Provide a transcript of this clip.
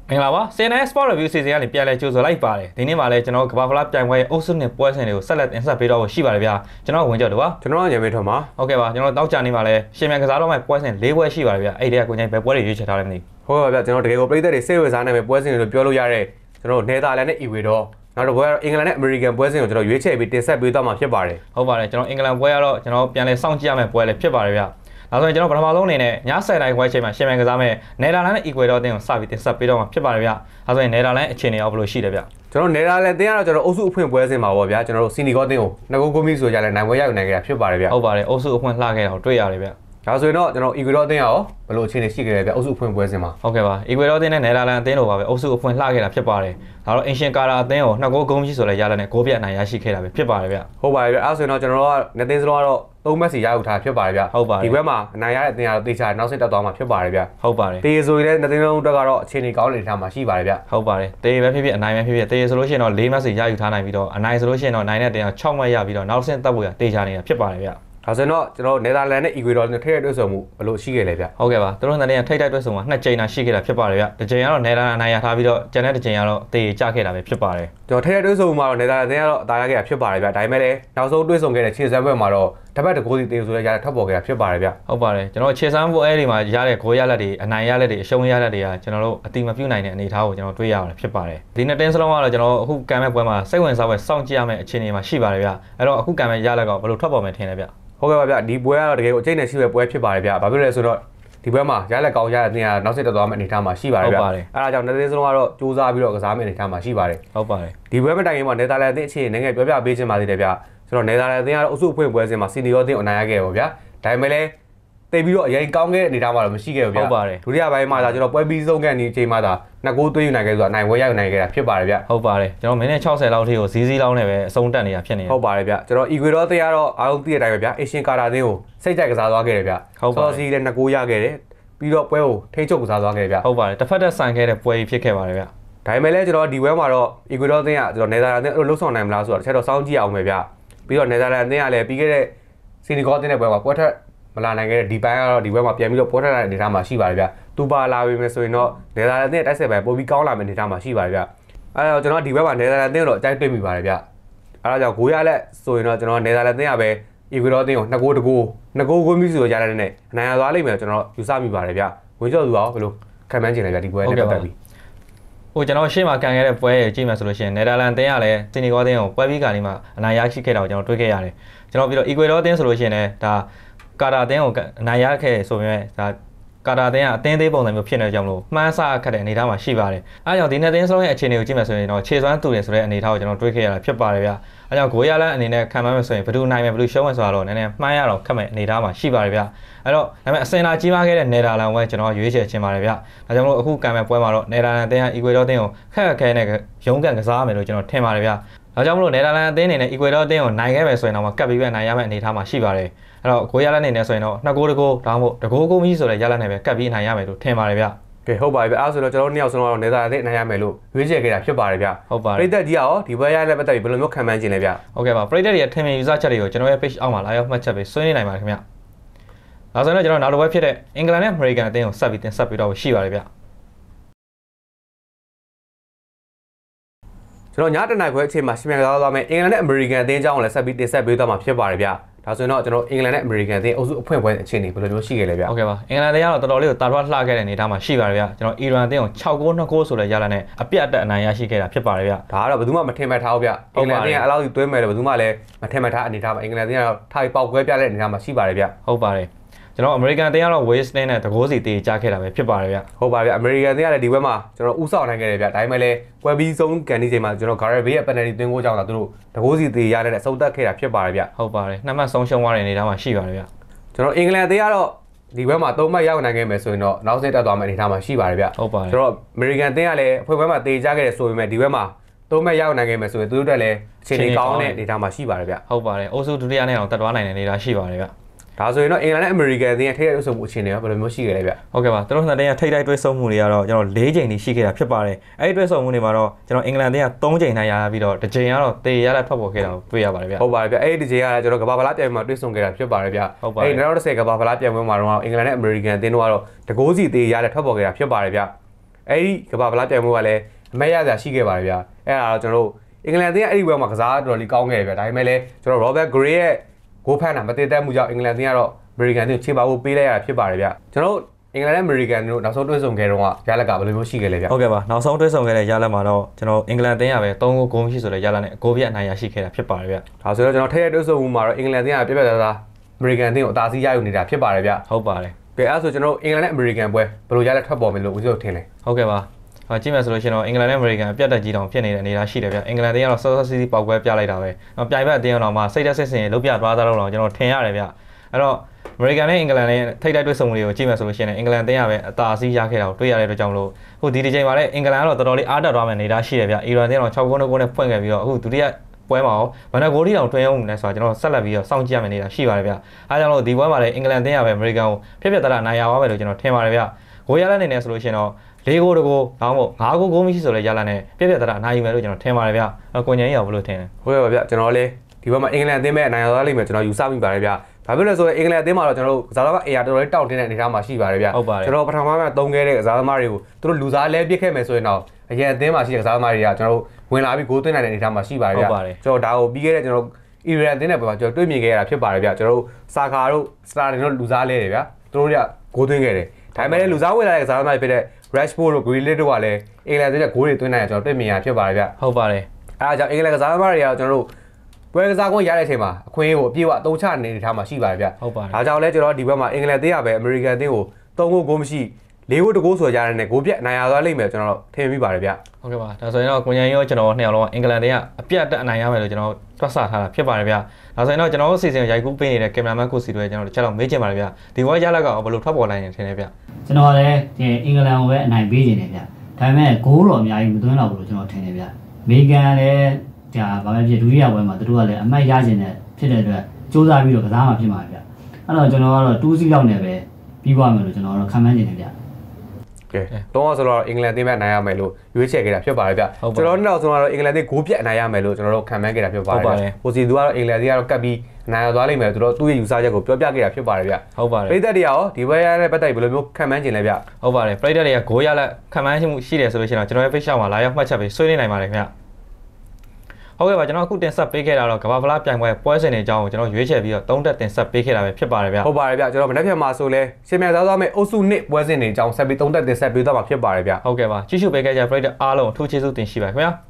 မင်္ဂလာပါ CNN Sport Review စီစဉ်ကနေပြန်လဲကြိုဆိုလိုက်ပါတယ်ဒီနေ့မှာလဲကျွန်တော်ကဘာဖလားပြိုင်ပွဲအုပ်စုနဲ့ပွဲစဉ်တွေကိုဆက်လက်တင်ဆက်ပေးတော့ရှိပါတယ်ဗျာကျွန်တော်ဝင်ကြတော့ပါကျွန်တော်ညမေထွန်းပါဟုတ်ကဲ့ပါကျွန်တော်တောက်ကြနေပါလဲရှင်မြန်ကစားတော့မဲ့ပွဲစဉ်၄ပွဲရှိပါတယ်ဗျာအဲ့ဒီကကိုကြီးပဲပွဲတွေရွေးချယ်ထားတယ်မသိဟုတ်ပါဗျာကျွန်တော်တကယ်ကိုပြည်သက်တွေစိတ်ဝင်စားနေပဲပွဲစဉ်တွေလို့ပြောလို့ရတဲ့ကျွန်တော်နယ်သာလန်နဲ့အီဝေတော့နောက်တစ်ပွဲကတော့အင်္ဂလန်နဲ့အမေရိကန်ပွဲစဉ်ကိုကျွန်တော်ရွေးချယ်ပြီးတင်ဆက်ပေးသွားမှာဖြစ်ပါတယ်ဟုတ်ပါတယ်ကျွန်တော်အင်္ဂလန်ပွဲကတော့ကျွန်တော်ပြန်လဲစောင့်ကြည့်ရမယ့်ပွဲလည်းဖြစ်ပါတယ်ဗျာဒါဆိုရင်ကျွန်တော်ပထမဆုံးအနေနဲ့ည7:00နာရီခွဲချိန်မှာရှင်မြန်ကစားမဲ့နယ်သာလန်နဲ့အီကွေဒေါအသင်းကိုစပြီးတင်ဆက်ပေးတော့မှာဖြစ်ပါတယ်ဗျာဒါဆိုရင်နယ်သာလန်အခြေအနေရောဘယ်လိုရှိလဲဗျာကျွန်တော်နယ်သာလန်အသင်းကတော့ကျွန်တော်အုပ်စုအဖွင့်ပွဲစဉ်မှာပေါ့ဗျာကျွန်တော်တို့စီနီဂေါအသင်းကို2ဂိုးမီဆိုကြလဲနိုင်ပွဲရယူနိုင်ခဲ့တာဖြစ်ပါတယ်ဗျာဟုတ်ပါတယ်အုပ်စုအဖွင့်လှခဲ့တာကိုတွေ့ရတယ်ဗျာဒါဆိုရင်တော့ကျွန်တော်အီကွေဒေါအသင်းရောဘယ်လိုအခြေအနေရှိခဲ့လဲဗျာအုပ်စုအဖွင့်ပွဲစဉ်မှာဟုတ်ကဲ့ပါအီကွေဒေါအသင်းနဲ့နယ်သာလန်အသင်းတို့ပါပဲအုပ်စုအဖွင့်လှခဲ့တာဖြစ်ပါတယ်ဒါတော့အင်ရှင်ကာတာအသင်းကို2ဂိုးမီဆိုလဲရတဲ့နဲ့ဂိုးပြတ်နိုင်ရရှိခဲ့တာပဲဖြစ်ပါတယ်ဗျာဟုတ်ပါတယ်ဗျာအဲဆိုရင်တော့ကျွန်တော်တို့ကနှစ်သင်းစလုံးကတော့3မက်စီရယူထားဖြစ်ပါတယ်ဗျာဒီဘက်မှာအနိုင်ရတဲ့အသင်းကတော့တေချာနောက်ဆက်တက်သွားမှာဖြစ်ပါတယ်ဗျာဟုတ်ပါတယ်တေဆိုရင်လည်းနှစ်သင်းလုံးအတွက်ကတော့အခြေအနေကောင်းနေထားမှာရှိပါတယ်ဗျာဟုတ်ပါတယ်တေပဲဖြစ်ဖြစ်အနိုင်ပဲဖြစ်ဖြစ်တေဆိုလို့ရှိရင်တော့4မက်စီရယူထားနိုင်ပြီးတော့အနိုင်ဆိုလို့ရှိရင်တော့နိုင်တဲ့တင်အောင်6မက်ရပြီးတော့နောက်ဆက်တက်ဖို့ရတေချာနေတာဖြစ်ပါတယ်ဗျာဒါဆိုတော့ကျွန်တော်နယ်သာလန်နဲ့အီကွေဒေါနဲ့ထိတဲ့တွေ့ဆုံမှုဘယ်လိုရှိခဲ့လဲဗျဟုတ်ကဲ့ပါသူတို့နဲ့ထိတဲ့တွေ့ဆုံမှာ2ကြိမ်သာရှိခဲ့တာဖြစ်ပါတယ်ဗျတစ်ကြိမ်ကတော့နယ်သာလန်အနိုင်ရထားပြီးတော့ကျန်တဲ့တစ်ကြိမ်ကတော့တေကျခဲ့တာပဲဖြစ်ပါတယ်ကျွန်တော်ထိတဲ့တွေ့ဆုံမှုမှာတော့နယ်သာလန်ကတော့အသာရခဲ့တာဖြစ်ပါတယ်ဗျဒါပေမဲ့လည်းနောက်ဆုံးတွေ့ဆုံခဲ့တဲ့ခြေစမ်းပွဲမှာတော့တပတ်တကိုးစီတေဆိုရရထပ်ပေါ်ခဲ့တာဖြစ်ပါတယ်ဗျဟုတ်ပါတယ်ကျွန်တော်ခြေစမ်းပွဲအဲ့ဒီမှာရတဲ့ဂိုးရလက်တွေအနိုင်ရလက်တွေအရှုံးရလက်တွေကကျွန်တော်တို့အတိမပြုတ်နိုင်တဲ့အနေအထားကိုကျွန်တော်တွေ့ရပါတယ်ဖြစ်ပါတယ်ဒီနှစ်တင်းစလုံးကတော့ကျွန်တော်အခုကံမဲ့ပွဲမှာစိတ်ဝင်စားပွဲစောင့်ကြည့်ရမယ့်အခြေအနေမှာရှိပါတယ်ဗျအဲ့တော့အခုကံမဲ့ရလက်ကဘယ်လိုထွက်ပေါ်မယ်ထင်လဲဗျဟုတ်ကဲ့ပါဗျဒီပွဲကတော့တကယ်ကိုအကျိတ်နဲ့ရှိတဲ့ပွဲဖြစ်ပါတယ်ဗျဘာဖြစ်လဲဆိုတော့ဒီပွဲမှာရလက်ကောင်းရတဲ့တင်ကနောက်ဆက်တက်သွားမယ့်အနေအထားမှာရှိပါတယ်ဗျအဲဒါကြောင့်နှစ်သင်းစလုံးကတော့စူးစမ်းပြီးတော့ကစားမယ့်အနေအထားမှာရှိပါတယ်ဟုတ်ပါတယ်ဒီပွဲမတိုင်ခင်မှာနယ်သာလန်အသင်းအခြေအနေငယ်ပြောပြပေးခြင်းပါသေးတယ်ဗျဆိုတော့နယ်သာလန်အသင်းကတော့အုပ်စုအဖွဲ့ပွဲစဉ်မှာစီနီယောအသင်းအနိုင်ရခဲ့ပါဗျဒါပေမဲ့လည်းတိတ်ပြီးတော့အရင်ကောင်းခဲ့တဲ့အနေအထားမှာတော့မရှိခဲ့ဘူးဗျဟုတ်ပါတယ်ဒုတိယပိုင်းမှာဒါကျွန်တော်ပွဲပြီးဆုံးခဲ့တဲ့အချိန်မှာဒါ2ဂိုးသွင်းယူနိုင်ခဲ့ဆိုတော့အနိုင်ပွဲရယူနိုင်ခဲ့တာဖြစ်ပါတယ်ဗျဟုတ်ပါတယ်ကျွန်တော်မိနစ်60လောက်ထိကိုဇီးလောက်နဲ့ပဲအဆုံးတက်နေတာဖြစ်နေတယ်ဟုတ်ပါတယ်ဗျကျွန်တော်အီကွေဒေါအသင်းကတော့အားလုံးသိတဲ့အတိုင်းပဲဗျအေရှင်ကာတာအသင်းကိုစိတ်ကြိုက်ကစားသွားခဲ့တယ်ဗျဟုတ်ပါစီလည်း2ဂိုးရခဲ့တယ်ပြီးတော့ပွဲကိုထိန်းချုပ်ကစားသွားခဲ့တယ်ဗျဟုတ်ပါတယ်တစ်ဖက်သက်ဆန်ခဲ့တဲ့ပွဲကြီးဖြစ်ခဲ့ပါတယ်ဗျဒါပေမဲ့လည်းကျွန်တော်ဒီပွဲမှာတော့အီကွေဒေါအသင်းကကျွန်တော်နယ်သာလန်အသင်းအဲ့လိုလှုပ်ဆောင်နိုင်မလားဆိုတော့တစ်ချက်တော့စောင့်ကြည့်အောင်ပဲဗျပြီးတော့နယ်သာလန်အသင်းကလည်းပြီးခဲ့တဲ့စီနီဂေါအသင်းနဲ့ပွဲမှာပွဲထက်မလာနိုင်ခဲ့တဲ့ဒီပိုင်းကတော့ဒီဘက်မှာပြန်ပြီးတော့ပေါ်ထက်လာတဲ့အနေအထားမှာရှိပါတယ်ဗျသူပါလာပြီမယ်ဆိုရင်တော့နယ်သာလန်အသင်းတိုက်ဆက်ပဲပိုပြီးကောင်းလာမယ့်အနေအထားမှာရှိပါတယ်ဗျအဲတော့ကျွန်တော်ဒီဘက်မှာနယ်သာလန်အသင်းတော့အကြိုက်တွေ့မိပါတယ်ဗျအဲဒါကြောင့်ဂိုးရလက်ဆိုရင်တော့ကျွန်တော်နယ်သာလန်အသင်းကပဲအီကွေဒေါအသင်းကို2ဂိုးတကိုး2ဂိုးမီဆိုရတဲ့နဲ့အနိုင်ရသွားလိမ့်မယ်ကျွန်တော်ယူဆမိပါတယ်ဗျဝင်ကျော်သူရောဘယ်လိုခံမှန်းချင်လဲဗျဒီပွဲနဲ့ပတ်သက်ပြီးဟိုကျွန်တော်ရှေ့မှာကန်ခဲ့တဲ့ပွဲရဲ့ကြည့်မယ်ဆိုလို့ရှိရင်နယ်သာလန်အသင်းကလည်းစီနီဂေါအသင်းကိုပွဲပြီးကနေမှအနိုင်ရရှိခဲ့တာကိုကျွန်တော်တွေ့ခဲ့ရတယ်ကျွန်တော်ပြီးတော့အီကွေဒေါအသင်းဆိုလို့ရှိရင်လည်းဒါကာတာအသင်းကိုအနိုင်ရခဲ့ဆိုပေမဲ့ဒါကာတာအသင်းကအသင်းသေးပုံစံမျိုးဖြစ်နေကြလို့မှန်းဆခတ်တဲ့အနေအထားမှာရှိပါတယ်။အဲကြောင့်ဒီနှစ်သင်းစလုံးရဲ့အခြေအနေကိုကြည့်မယ်ဆိုရင်တော့ခြေစွမ်းတူတယ်ဆိုတဲ့အနေအထားကိုကျွန်တော်တွေ့ခဲ့ရတာဖြစ်ပါတယ်ဗျာ။အဲကြောင့်ဂိုးရလန်အနေနဲ့ခံမှန်းမယ်ဆိုရင်ဘယ်သူနိုင်မယ်ဘယ်သူရှုံးမယ်ဆိုတာတော့နည်းနည်းမှန်းရတော့ခက်မဲ့အနေအထားမှာရှိပါတယ်ဗျာ။အဲတော့ဒါပေမဲ့အစင်လာကြီးမားခဲ့တဲ့နယ်သာလန်ပွဲကျွန်တော်ရွေးချယ်ခြင်းပါတယ်ဗျာ။ဒါကြောင့်မို့အခုကံမဲ့ပွဲမှာတော့နယ်သာလန်အသင်းကအီကွေဒေါအသင်းကိုခက်ခဲနဲ့ရုန်းကန်ကစားမယ်လို့ကျွန်တော်ထင်ပါတယ်ဗျာ။ဒါကြောင့်မလို့နယ်သာလန်အသင်းအနေနဲ့အီကွေဒေါအသင်းကိုနိုင်ခဲ့မယ်ဆိုရင်တော့ကပ်ပြီးပဲနိုင်ရမယ့်အနေအထားမှာရှိပါတယ်။အဲ့တော့ဂိုးရလက်နေနေဆိုရင်တော့2ဂိုးတကိုးဒါမှမဟုတ်တကိုးကိုမီးဆိုတဲ့ရလက်နဲ့ပဲကပ်ပြီးနိုင်ရမယ်လို့ထင်ပါတယ်ဗျကဲဟုတ်ပါပြီအဲ့ဆိုတော့ကျွန်တော်2ယောက်ဆုံးတော့နယ်သာလန်နဲ့နိုင်ရမယ်လို့ရွေးချယ်ခဲ့တာဖြစ်ပါတယ်ဗျဟုတ်ပါတယ်ပြည်သက်ကြီးရောဒီဘက်ရတဲ့ပတ်သက်ပြီးဘယ်လိုမျိုးခံမှန်းခြင်းလဲဗျဟုတ်ကဲ့ပါပြည်သက်တွေရဲ့ထင်မြင်ယူဆချက်တွေကိုကျွန်တော်ရဲ့ page အောက်မှာလာရောက်မှတ်ချက်ပေးဆွေးနွေးနိုင်ပါတယ်ခင်ဗျဒါဆိုတော့ကျွန်တော်နောက်တစ်ပွဲဖြစ်တဲ့အင်္ဂလန်နဲ့အမေရိကန်အသင်းကိုဆက်ပြီးတင်ဆက်ပေးတော့ရှိပါတယ်ဗျကျွန်တော်ညတနိုင်ခွဲအချိန်မှာရှင်မြန်ကစားသွားမယ်အင်္ဂလန်နဲ့အမေရိကန်အသင်းအကြောင်းကိုလည်းဆက်ပြီးတင်ဆက်ပေးသွားမှာဖြစ်ပါတယ်ဗျဒါဆိုရင်တော့ကျွန်တော်အင်္ဂလန်နဲ့အမေရိကန်အသင်းအုပ်စုအဖွင့်ပွဲအခြေအနေဘယ်လိုမျိုးရှိခဲ့လဲဗျဟုတ်ကဲ့ပါအင်္ဂလန်အသင်းကတော့တော်တော်လေးကိုတာထွားလှခဲ့တဲ့အနေအထားမှာရှိပါတယ်ဗျကျွန်တော်အီရန်အသင်းကို6ဂိုး2ဂိုးဆိုတဲ့ရလနဲ့အပြတ်အတက်အနိုင်ရရှိခဲ့တာဖြစ်ပါတယ်ဗျဒါကတော့ဘယ်သူမှမထင်မှတ်ထားဘူးဗျအင်္ဂလန်အသင်းကအလောက်ကြီးသွင်းမယ်လို့ဘယ်သူမှလည်းမထင်မှတ်ထားအနေအထားမှာအင်္ဂလန်အသင်းကတော့ထိုင်ပေါက်ကွဲပြတဲ့အနေအထားမှာရှိပါတယ်ဗျဟုတ်ပါတယ်ကျွန်တော်အမေရိကန်အသင်းကတော့ Wales နဲ့တကိုးစီတေးကြခဲ့တာပဲဖြစ်ပါတယ်ဗျဟုတ်ပါဗျအမေရိကန်အသင်းကလည်းဒီဘက်မှာကျွန်တော်ဥဆောင်နိုင်ခဲ့တယ်ဗျဒါပေမဲ့လည်းကွဲပြီးဆုံးကန်ဒီချိန်မှာကျွန်တော် Gareth Bale ရဲ့ penalty သွင်းကိုကြောင့်သာသူတို့တကိုးစီတေးရတဲ့အဆုံးသတ်ခဲ့တာဖြစ်ပါတယ်ဗျဟုတ်ပါတယ်နှစ်မှတ်ဆုံးရှုံးသွားတဲ့အနေအထားမှာရှိပါတယ်ဗျကျွန်တော်အင်္ဂလန်အသင်းကတော့ဒီဘက်မှာ3မှတ်ရောက်နိုင်ခဲ့မယ်ဆိုရင်တော့နောက်ဆက်တက်သွားမယ့်အနေအထားမှာရှိပါတယ်ဗျဟုတ်ပါတယ်ကျွန်တော်အမေရိကန်အသင်းကလည်းအဖွဲ့ပွဲမှာတေးကြခဲ့တယ်ဆိုပေမဲ့ဒီဘက်မှာ3မှတ်ရောက်နိုင်ခဲ့မယ်ဆိုရင်သူတို့တက်လည်းအခြေအနေကောင်းတဲ့အနေအထားမှာရှိပါတယ်ဗျဟုတ်ပါတယ်အိုးစုဒုတိယနဲ့အောင်တက်သွားနိုင်တဲ့အနေအထားရှိပါတယ်ဗျဒါဆိုရင်တော့အင်္ဂလန်နဲ့အမေရိကန်အသင်းရဲ့ထိပ်တိုက်တွေ့ဆုံမှုအခြေအနေကဘယ်လိုမျိုးရှိခဲ့လဲဗျဟုတ်ကဲ့ပါသူတို့နှစ်တင်းရဲ့ထိပ်တိုက်တွေ့ဆုံမှုတွေကတော့ကျွန်တော်4ချိန်ရှိခဲ့တာဖြစ်ပါတယ်အဲ့ဒီတွေ့ဆုံမှုတွေမှာတော့ကျွန်တော်အင်္ဂလန်အသင်းက3ချိန်နိုင်ရပြီးတော့တစ်ချိန်ကတော့တေရတဲ့ထွက်ပေါ်ခဲ့တာကိုတွေ့ရပါတယ်ဗျဟုတ်ပါတယ်ဗျအဲ့ဒီတစ်ချိန်ကလည်းကျွန်တော်ကဘာဖလားပြိုင်ပွဲမှာတွေ့ဆုံခဲ့တာဖြစ်ပါတယ်ဗျအဲ့ဒီ2010ကဘာဖလားပြိုင်ပွဲမှာတော့အင်္ဂလန်နဲ့အမေရိကန်အသင်းတို့ကတော့တကိုးစီတေရတဲ့ထွက်ပေါ်ခဲ့တာဖြစ်ပါတယ်ဗျအဲ့ဒီကမ္ဘာဖလားပြိုင်ပွဲကလည်းအမဲရစရာရှိခဲ့ပါတယ်ဗျအဲ့ဒါတော့ကျွန်တော်တို့အင်္ဂလန်တင်းကအဲ့ဒီပွဲမှာကစားတော်တော်လေးကောင်းခဲ့တယ်ဗျဒါပေမဲ့လည်းကျွန်တော် Robert Gray ရဲ့ဂိုးဖန်တာမတည်သက်မှုကြောင့်အင်္ဂလန်တင်းကတော့ American တင်းကိုခြေပါဖို့ပေးလိုက်ရတာဖြစ်ပါတယ်ဗျကျွန်တော်တို့အင်္ဂလန်နဲ့ American တို့နောက်ဆုံးတွေ့ဆုံခဲ့တော့ရလက်ကဘယ်လိုမျိုးရှိခဲ့လဲဗျဟုတ်ကဲ့ပါနောက်ဆုံးတွေ့ဆုံခဲ့တဲ့ရလက်မှာတော့ကျွန်တော်အင်္ဂလန်တင်းရပဲ3ဂိုးမရှိဆိုတဲ့ရလက်နဲ့ဂိုးပြတ်အနိုင်ရရှိခဲ့တာဖြစ်ပါတယ်ဗျဒါဆိုတော့ကျွန်တော်ထည့်ရတွေ့ဆုံမှုမှာတော့အင်္ဂလန်တင်းကပြပြသားသား American တင်းကိုအသာစီးရယူနေတာဖြစ်ပါတယ်ဗျဟုတ်ပါတယ်ကဲအဲ့ဆိုကျွန်တော်အင်္ဂလန်နဲ့ American ပွဲဘယ်လိုရလက်ထွက်ပေါ်မယ်လို့ဦးစိုးထင်လဲဟုတ်ကဲ့ပါကြည့်မယ်ဆိုလို့ရှိရင်တော့အင်္ဂလန်နဲ့အမေရိကန်အပြတ်တက်ကြီးတောင်ဖြစ်နေတဲ့အနေအထားရှိတယ်ဗျအင်္ဂလန်တင်းကတော့စောစောစီးစီးပေါက်ကွဲပြလိုက်တာပဲပြိုင်ဘက်အတင်းအောင်မှစိတ်သက်စစ်စင်လုတ်ပြသွားသားတော့ကျွန်တော်ထင်ရတယ်ဗျအဲ့တော့အမေရိကန်နဲ့အင်္ဂလန်နဲ့ထိပ်တိုက်တွေ့ဆုံမှုတွေကိုကြည့်မယ်ဆိုလို့ရှိရင်အင်္ဂလန်တင်းရပဲအသာစီးရခဲ့တာကိုတွေ့ရတဲ့အတွက်ကြောင့်မလို့အခုဒီချိန်မှာလည်းအင်္ဂလန်ကတော့တော်တော်လေးအားတက်သွားမယ်အနေအထားရှိတယ်ဗျအီရန်တင်းတော့6ဂိုးနဲ့ဖွင့်ခဲ့ပြီးတော့အခုဒုတိယပွဲမှာရောဘယ်နှဂိုးတိတောင်တွင်းအောင်လဲဆိုတော့ကျွန်တော်ဆက်လက်ပြီးတော့စောင့်ကြည့်ရမယ်နေတာရှိပါတယ်ဗျအားကြောင့်လို့ဒီပွဲမှာလည်းအင်္ဂလန်တင်းရပဲအမေရိကန်ကိုဖြတ်ဖြတ်တရနိုင်ရပါမယ်လို့ကျွန်တော်ထင်ပါတယ်ဗျဂိုးရလက်နေနေဆိုလို့ရှိရင်တော့4ဂိုးတကိုနောက်မို့5ဂိုးမရှိဆိုလဲရလာနဲ့ပြက်ပြက်တရအနိုင်ယူမယ်လို့ကျွန်တော်ထင်ပါတယ်ဗျကိုညင်ကြီးရောဘယ်လိုထင်လဲဟုတ်ကဲ့ပါဗျကျွန်တော်လည်းဒီဘက်မှာအင်္ဂလန်အသင်းပဲအနိုင်ရသွားလိမ့်မယ်ကျွန်တော်ယူဆမိပါတယ်ဗျဘာဖြစ်လဲဆိုတော့အင်္ဂလန်အသင်းမှာတော့ကျွန်တော်တို့ကစားသမား AR တော်တော်လေးတောင့်တင်းတဲ့အနေအထားမှာရှိပါတယ်ဗျကျွန်တော်ပထမပိုင်းမှာသုံးခဲ့တဲ့ကစားသမားတွေကိုသူတို့လူစားလဲပစ်ခဲ့မယ်ဆိုရင်တော့အရင်အသင်းမှာရှိတဲ့ကစားသမားတွေကကျွန်တော်တို့ဝင်လာပြီးဂိုးသွင်းနိုင်တဲ့အနေအထားမှာရှိပါတယ်ဗျကျွန်တော်ဒါကိုပြီးခဲ့တဲ့ကျွန်တော်အီရန်အသင်းနဲ့ပဲကျွန်တော်တွေ့မြင်ခဲ့ရတာဖြစ်ပါတယ်ဗျကျွန်တော်တို့စာကာတို့စတာတင်တို့လူစားလဲတယ်ဗျသူတို့ကဂိုးသွင်းခဲ့တယ်ဒါပေမဲ့လူစားဝင်လာတဲ့ကစားသမားတွေဖြစ်တဲ့ Rashford တို့ Grealish တို့ကလည်းအင်္ဂလန်တွေနဲ့ဂိုးတွေသွင်းနိုင်တယ်ကျွန်တော်တွေ့မြင်ရဖြစ်ပါတယ်ဗျဟုတ်ပါတယ်အဲဒါကြောင့်အင်္ဂလန်ကစားသမားတွေကကျွန်တော်တို့ပွဲကစားခွင့်ရတဲ့အချိန်မှာအခွင့်အရေးကိုအပြည့်အဝအသုံးချနေတဲ့ထားမှာရှိပါတယ်ဗျဟုတ်ပါတယ်ဒါကြောင့်လဲကျွန်တော်ဒီဘက်မှာအင်္ဂလန်တင်းရပဲအမေရိကန်တင်းကို3ဂိုးမရှိ4ဂိုးတကိုးဆိုကြတဲ့နဲ့ဂိုးပြတ်နိုင်ရသွားလိမ့်မယ်ကျွန်တော်ထင်မိပါတယ်ဗျဟုတ်ကဲ့ပါဒါဆိုရင်တော့ကိုညင်ရောကျွန်တော်နှစ်ယောက်လုံးအင်္ဂလန်တင်းကအပြတ်တက်အနိုင်ရမယ်လို့ကျွန်တော်တွက်ဆထားတာဖြစ်ပါတယ်ဗျဒါဆိုရင်တော့ကျွန်တော်တို့စီစဉ်ရိုက်ကူးပေးနေတဲ့ကင်မရာမန်ကိုစီတို့ကျွန်တော်တို့ချက်တော့မေးချင်ပါတယ်ဗျဒီဘွားရလက်ကဘယ်လိုထွက်ပေါ်နိုင်နေထင်လဲဗျကျွန်တော်လည်းဒီအင်္ဂလန်ကိုပဲအနိုင်ပေးနေတယ်ဗျဒါပေမဲ့ဂိုးတော့အများကြီးမသွင်းတော့ဘူးလို့ကျွန်တော်ထင်တယ်ဗျအမေရိကန်လည်းဒါဘာပဲဖြစ်ဒုတိယပွဲမှာသူတို့ကလည်းအမှတ်ရခြင်းနဲ့ဖြစ်တဲ့အတွက်စူးစမ်းပြီးတော့ကစားမှာဖြစ်မှာဗျအဲ့တော့ကျွန်တော်ကတော့2စီးလောက်နဲ့ပဲပြီးသွားမယ်လို့ကျွန်တော်တို့ခံမှန်းနေတယ်ဗျကဲတော့ဆိုတော့အင်္ဂလန်တင်းပဲနိုင်ရမယ်လို့ရွေးချယ်ခဲ့တာဖြစ်ပါတယ်ဗျကျွန်တော်နောက်ဆုံးကတော့အင်္ဂလန်တင်းဂိုးပြတ်နိုင်ရမယ်လို့ကျွန်တော်တို့ခံမှန်းခဲ့တာဖြစ်ပါတယ်ဗျဟိုစီသူကတော့အင်္ဂလန်တင်းကတော့ကပ်ပြီးနိုင်ရသွားလိမ့်မယ်ဆိုတော့သူ့ရဲ့ယူဆချက်ကိုပြောပြခဲ့တာဖြစ်ပါတယ်ဗျဟုတ်ပါတယ်ပြည်သက်တွေရောဒီဘက်ရတဲ့ပတ်သက်ဘယ်လိုမျိုးခံမှန်းခြင်းလဲဗျဟုတ်ပါတယ်ပြည်သက်တွေကဂိုးရလက်ခံမှန်းမှုရှိတယ်ဆိုလို့ရှိရင်တော့ကျွန်တော်ရဲ့ Facebook မှာလာရောက်မှတ်ချက်ပြီးဆွေးနွေးနိုင်ပါတယ်ဗျဟုတ်ကဲ့ပါကျွန်တော်အခုတင်ဆက်ပေးခဲ့တာတော့ကမ္ဘာဖလားပြိုင်ပွဲစဉ်တွေအကြောင်းကိုကျွန်တော်ရွေးချယ်ပြီးတော့3တက်တင်ဆက်ပေးခဲ့တာပဲဖြစ်ပါတယ်ဗျဟုတ်ပါတယ်ဗျကျွန်တော်မနေ့ဖြန်မှာဆိုလဲရှင်မြန်သားမဲ့အုပ်စုနှစ်ပွဲစဉ်တွေအကြောင်းဆက်ပြီး3တက်တင်ဆက်ပေးတော့မှာဖြစ်ပါတယ်ဗျဟုတ်ကဲ့ပါကြည့်ရှုပေးခဲ့ကြတဲ့ပရိသတ်အားလုံးအထူးကျေးဇူးတင်ရှိပါခင်ဗျာ